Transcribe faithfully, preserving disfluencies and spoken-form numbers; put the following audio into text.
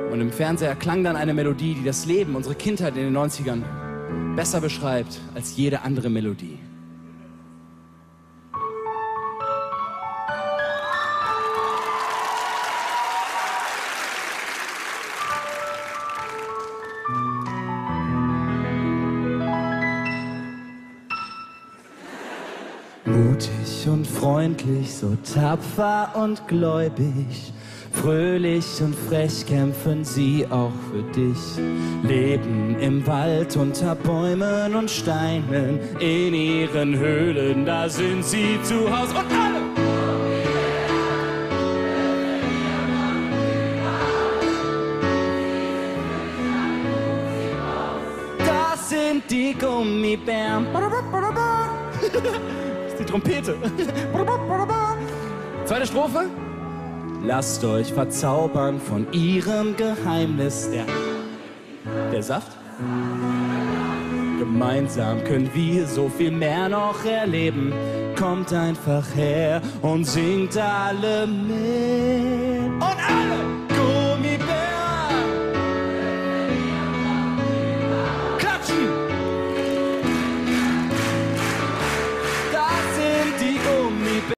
Und im Fernseher klang dann eine Melodie, die das Leben, unsere Kindheit in den neunzigern besser beschreibt als jede andere Melodie. Mutig und freundlich, so tapfer und gläubig, fröhlich und frech kämpfen sie auch für dich. Leben im Wald unter Bäumen und Steinen, in ihren Höhlen, da sind sie zu Haus. Und alle! Das sind die Gummibären. Die Trompete. Zweite Strophe. Lasst euch verzaubern von ihrem Geheimnis. Der, der Saft. Gemeinsam können wir so viel mehr noch erleben. Kommt einfach her und singt alle mit. Und alle!